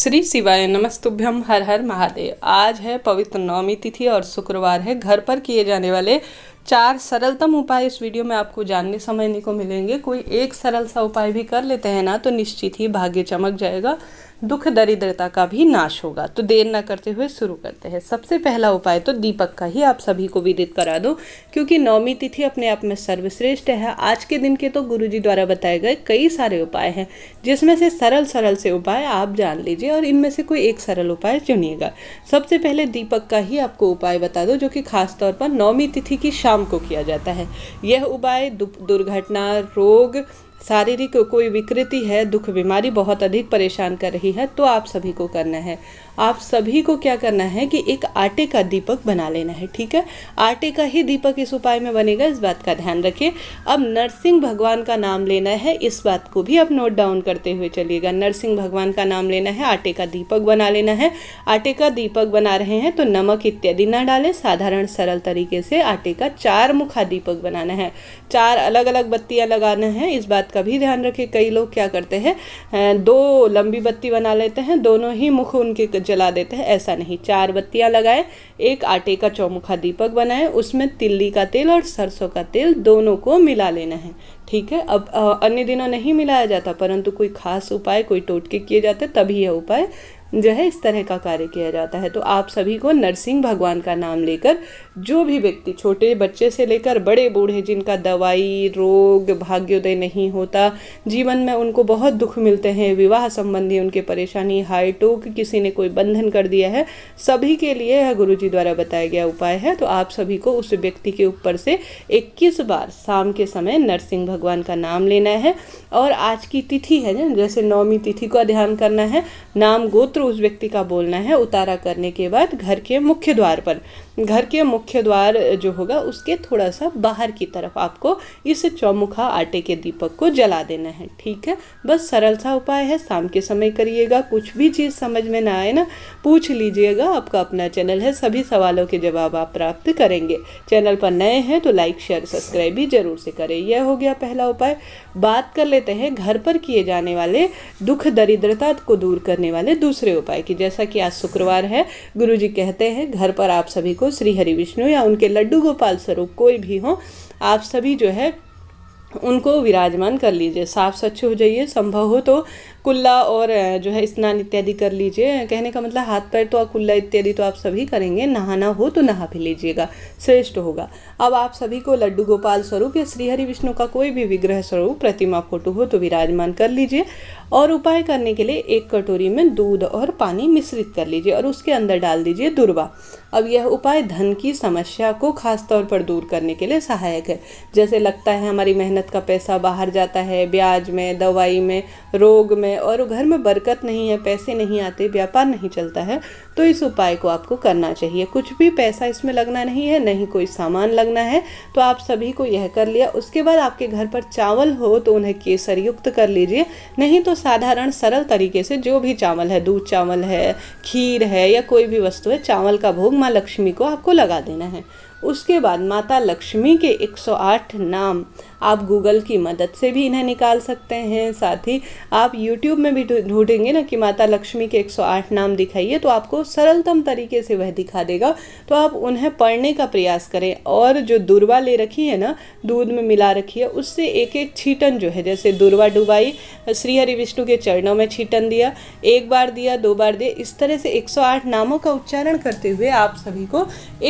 श्री शिवाय नमस्तुभ्यम। हर हर महादेव। आज है पवित्र नवमी तिथि और शुक्रवार है। घर पर किए जाने वाले 4 सरलतम उपाय इस वीडियो में आपको जानने समझने को मिलेंगे। कोई एक सरल सा उपाय भी कर लेते हैं ना तो निश्चित ही भाग्य चमक जाएगा, दुख दरिद्रता का भी नाश होगा। तो देर न करते हुए शुरू करते हैं। सबसे पहला उपाय तो दीपक का ही आप सभी को विदित करा दो, क्योंकि नवमी तिथि अपने आप में सर्वश्रेष्ठ है। आज के दिन के तो गुरुजी द्वारा बताए गए कई सारे उपाय हैं, जिसमें से सरल से उपाय आप जान लीजिए और इनमें से कोई एक सरल उपाय चुनिएगा। सबसे पहले दीपक का ही आपको उपाय बता दो, जो कि खास तौर पर नवमी तिथि की शाम को किया जाता है। यह उपाय दुर्घटना, रोग, शारीरिक कोई विकृति है, दुख बीमारी बहुत अधिक परेशान कर रही है तो आप सभी को करना है। आप सभी को क्या करना है कि एक आटे का दीपक बना लेना है। ठीक है, आटे का ही दीपक इस उपाय में बनेगा, इस बात का ध्यान रखिए। अब नरसिंह भगवान का नाम लेना है, इस बात को भी आप नोट डाउन करते हुए चलिएगा। नरसिंह भगवान का नाम लेना है, आटे का दीपक बना लेना है। आटे का दीपक बना रहे हैं तो नमक इत्यादि ना डालें, साधारण सरल तरीके से आटे का 4 मुखा दीपक बनाना है। 4 अलग अलग बत्तियां लगाना है, इस बात का भी ध्यान रखिए। कई लोग क्या करते हैं, 2 लंबी बत्ती बना लेते हैं, दोनों ही मुख उनके जला देते हैं। ऐसा नहीं, 4 बत्तियां लगाएं, एक आटे का चौमुखा दीपक बनाएं, उसमें तिल्ली का तेल और सरसों का तेल दोनों को मिला लेना है। ठीक है, अब अन्य दिनों नहीं मिलाया जाता, परंतु कोई खास उपाय, कोई टोटके किए जाते तभी यह उपाय जो है इस तरह का कार्य किया जाता है। तो आप सभी को नरसिंह भगवान का नाम लेकर, जो भी व्यक्ति छोटे बच्चे से लेकर बड़े बूढ़े जिनका दवाई, रोग, भाग्योदय नहीं होता, जीवन में उनको बहुत दुख मिलते हैं, विवाह संबंधी उनके परेशानी, हाई टोक, किसी ने कोई बंधन कर दिया है, सभी के लिए यह गुरुजी द्वारा बताया गया उपाय है। तो आप सभी को उस व्यक्ति के ऊपर से 21 बार शाम के समय नरसिंह भगवान का नाम लेना है। और आज की तिथि है, जैसे नवमी तिथि का ध्यान करना है, नाम गोत्र उस व्यक्ति का बोलना है। उतारा करने के बाद घर के मुख्य द्वार जो होगा उसके थोड़ा सा बाहर की तरफ आपको इस चौमुखा आटे के दीपक को जला देना है। ठीक है, बस सरल सा उपाय है, शाम के समय करिएगा। कुछ भी चीज़ समझ में ना आए ना, पूछ लीजिएगा, आपका अपना चैनल है, सभी सवालों के जवाब आप प्राप्त करेंगे। चैनल पर नए हैं तो लाइक शेयर सब्सक्राइब भी जरूर से करें। यह हो गया पहला उपाय। बात कर लेते हैं घर पर किए जाने वाले दुख दरिद्रता को दूर करने वाले दूसरे उपाय की। जैसा कि आज शुक्रवार है, गुरुजी कहते हैं घर पर आप सभी को श्री हरि विष्णु या उनके लड्डू गोपाल स्वरूप कोई भी हो, आप सभी जो है उनको विराजमान कर लीजिए। साफ स्वच्छ हो जाइए, संभव हो तो कुल्ला और जो है स्नान इत्यादि कर लीजिए। कहने का मतलब हाथ पैर तो कुल्ला इत्यादि तो आप सभी करेंगे, नहाना हो तो नहा भी लीजिएगा, श्रेष्ठ होगा। अब आप सभी को लड्डू गोपाल स्वरूप या श्री हरि विष्णु का कोई भी विग्रह स्वरूप, प्रतिमा, फोटो हो तो विराजमान कर लीजिए। और उपाय करने के लिए 1 कटोरी में दूध और पानी मिश्रित कर लीजिए और उसके अंदर डाल दीजिए दुर्वा। अब यह उपाय धन की समस्या को खास तौर पर दूर करने के लिए सहायक है। जैसे लगता है हमारी मेहनत का पैसा बाहर जाता है, ब्याज में, दवाई में, रोग में, और घर में बरकत नहीं है, पैसे नहीं आते, व्यापार नहीं चलता है, तो इस उपाय को आपको करना चाहिए। कुछ भी पैसा इसमें लगना नहीं है, नहीं कोई सामान लगना है, तो आप सभी को यह कर लिया। उसके बाद आपके घर पर चावल हो तो उन्हें केसर युक्त कर लीजिए, नहीं तो साधारण सरल तरीके से जो भी चावल है, दूध चावल है, खीर है या कोई भी वस्तु है, चावल का भोग माँ लक्ष्मी को आपको लगा देना है। उसके बाद माता लक्ष्मी के 108 नाम आप गूगल की मदद से भी इन्हें निकाल सकते हैं। साथ ही आप YouTube में भी ढूंढेंगे ना कि माता लक्ष्मी के 108 नाम दिखाइए, तो आपको सरलतम तरीके से वह दिखा देगा। तो आप उन्हें पढ़ने का प्रयास करें और जो दुर्वा ले रखी है ना, दूध में मिला रखी है, उससे एक छीटन जो है, जैसे दुर्वा डुबाई, श्री हरि विष्णु के चरणों में छीटन दिया, 1 बार दिया, 2 बार दिया, इस तरह से 108 नामों का उच्चारण करते हुए आप सभी को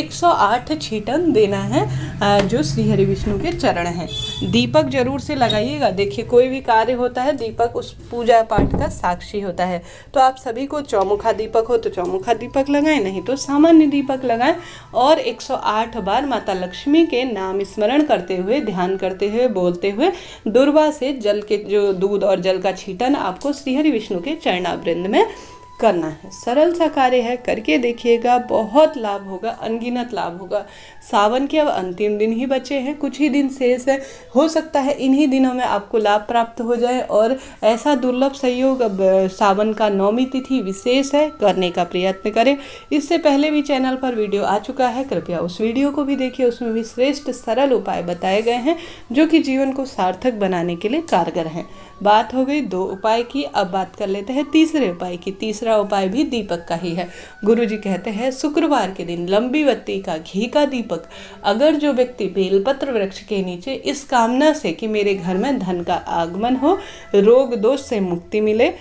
108 छीटन देना है जो श्री हरि विष्णु के चरण हैं। दीपक जरूर से लगाइएगा। देखिए, कोई भी कार्य होता है, दीपक उस पूजा पाठ का साक्षी होता है। तो आप सभी को चौमुखा दीपक हो तो चौमुखा दीपक लगाएं, नहीं तो सामान्य दीपक लगाएं और 108 बार माता लक्ष्मी के नाम स्मरण करते हुए, ध्यान करते हुए, बोलते हुए दुर्वा से जल के जो दूध और जल का छीटन आपको श्री हरि विष्णु के चरणावृंद में करना है। सरल सा कार्य है, करके देखिएगा, बहुत लाभ होगा, अनगिनत लाभ होगा। सावन के अब अंतिम दिन ही बचे हैं, कुछ ही दिन शेष है, हो सकता है इन्हीं दिनों में आपको लाभ प्राप्त हो जाए। और ऐसा दुर्लभ संयोग अब सावन का नवमी तिथि विशेष है, करने का प्रयत्न करें। इससे पहले भी चैनल पर वीडियो आ चुका है, कृपया उस वीडियो को भी देखिए, उसमें भी श्रेष्ठ सरल उपाय बताए गए हैं जो कि जीवन को सार्थक बनाने के लिए कारगर हैं। बात हो गई 2 उपाय की, अब बात कर लेते हैं तीसरे उपाय की। तीसरा उपाय भी दीपक का ही है। गुरुजी कहते हैं शुक्रवार के दिन लंबी बत्ती का घी का दीपक अगर जो व्यक्ति बेलपत्र वृक्ष के नीचे इस कामना से कि मेरे घर में धन का आगमन हो, रोग दोष से मुक्ति मिले,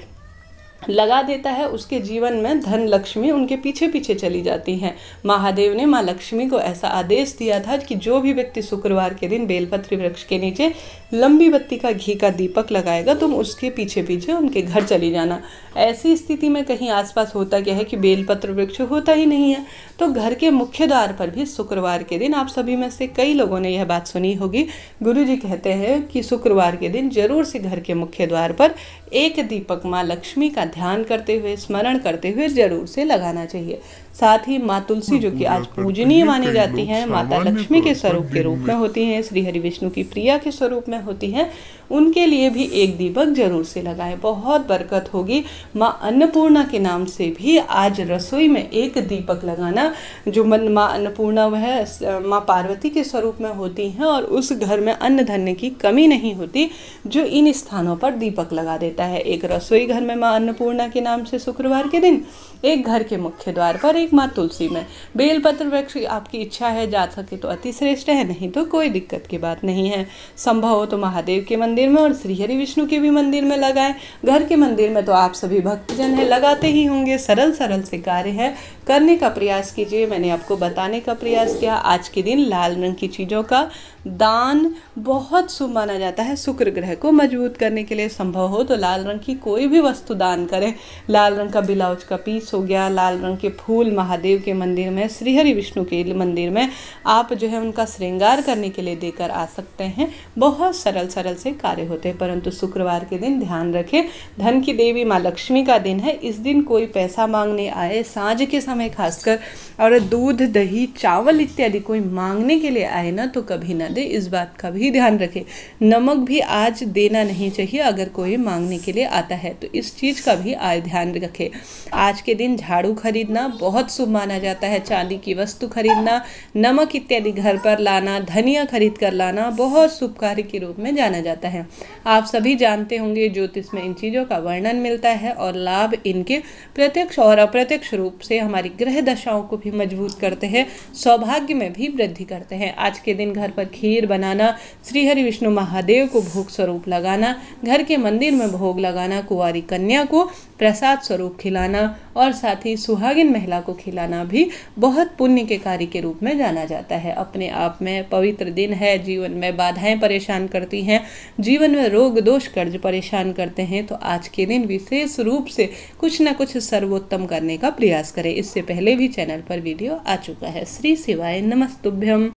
लगा देता है, उसके जीवन में धन लक्ष्मी उनके पीछे पीछे चली जाती हैं। महादेव ने माँ लक्ष्मी को ऐसा आदेश दिया था कि जो भी व्यक्ति शुक्रवार के दिन बेलपत्र वृक्ष के नीचे लंबी बत्ती का घी का दीपक लगाएगा, तुम उसके पीछे पीछे उनके घर चली जाना। ऐसी स्थिति में कहीं आसपास होता क्या है कि बेलपत्र वृक्ष होता ही नहीं है, तो घर के मुख्य द्वार पर भी शुक्रवार के दिन, आप सभी में से कई लोगों ने यह बात सुनी होगी, गुरुजी कहते हैं कि शुक्रवार के दिन जरूर से घर के मुख्य द्वार पर एक दीपक माँ लक्ष्मी का ध्यान करते हुए, स्मरण करते हुए जरूर से लगाना चाहिए। साथ ही माँ तुलसी, जो कि आज पूजनीय मानी जाती हैं, माता लक्ष्मी के स्वरूप के रूप में होती हैं, श्री हरि विष्णु की प्रिया के स्वरूप में होती हैं, उनके लिए भी एक दीपक जरूर से लगाएं, बहुत बरकत होगी। माँ अन्नपूर्णा के नाम से भी आज रसोई में एक दीपक लगाना। जो माँ अन्नपूर्णा वह माँ पार्वती के स्वरूप में होती हैं और उस घर में अन्न धन्य की कमी नहीं होती जो इन स्थानों पर दीपक लगा देता है। एक रसोई घर में माँ अन्नपूर्णा के नाम से शुक्रवार के दिन, एक घर के मुख्य द्वार पर, एक माँ तुलसी में। बेलपत्र वृक्ष आपकी इच्छा है, जा सके तो अति श्रेष्ठ है, नहीं तो कोई दिक्कत की बात नहीं है। संभव हो तो महादेव के मंदिर में और श्री हरि विष्णु के भी मंदिर में लगाएं। घर के मंदिर में तो आप सभी भक्तजन हैं, लगाते ही होंगे। सरल सरल से कार्य है, करने का प्रयास कीजिए। मैंने आपको बताने का प्रयास किया। आज के दिन लाल रंग की चीज़ों का दान बहुत शुभ माना जाता है। शुक्र ग्रह को मजबूत करने के लिए संभव हो तो लाल रंग की कोई भी वस्तु दान करें। लाल रंग का ब्लाउज का पीस हो गया, लाल रंग के फूल महादेव के मंदिर में, श्री हरि विष्णु के मंदिर में आप जो है उनका श्रृंगार करने के लिए देकर आ सकते हैं। बहुत सरल सरल से कार्य होते हैं। परंतु शुक्रवार के दिन ध्यान रखें, धन की देवी माँ लक्ष्मी का दिन है। इस दिन कोई पैसा मांगने आए, सांझ के समय खासकर, और दूध दही चावल इत्यादि कोई मांगने के लिए आए ना, तो कभी ना दे, इस बात का भी ध्यान रखें। नमक भी आज देना नहीं चाहिए अगर कोई मांगने के लिए आता है, तो इस चीज़ का भी आज ध्यान रखें। आज के दिन झाड़ू खरीदना बहुत शुभ माना जाता है। चांदी की वस्तु खरीदना, नमक इत्यादि घर पर लाना, धनिया खरीद कर लाना बहुत शुभ कार्य के रूप में जाना जाता है। आप सभी जानते होंगे ज्योतिष में इन चीज़ों का वर्णन मिलता है और लाभ इनके प्रत्यक्ष और अप्रत्यक्ष रूप से हमारी ग्रह दशाओं को भी मजबूत करते हैं, सौभाग्य में भी वृद्धि करते हैं। आज के दिन घर पर खीर बनाना, श्री हरि विष्णु महादेव को भोग स्वरूप लगाना, घर के मंदिर में भोग लगाना, कुंवारी कन्या को प्रसाद स्वरूप खिलाना और साथ ही सुहागिन महिला को खिलाना भी बहुत पुण्य के कार्य के रूप में जाना जाता है। अपने आप में पवित्र दिन है। जीवन में बाधाएं परेशान करती हैं, जीवन में रोग दोष कर्ज परेशान करते हैं, तो आज के दिन विशेष रूप से कुछ न कुछ सर्वोत्तम करने का प्रयास करें। इससे पहले भी चैनल पर वीडियो आ चुका है। श्री शिवाय नमस्तुभ्यम।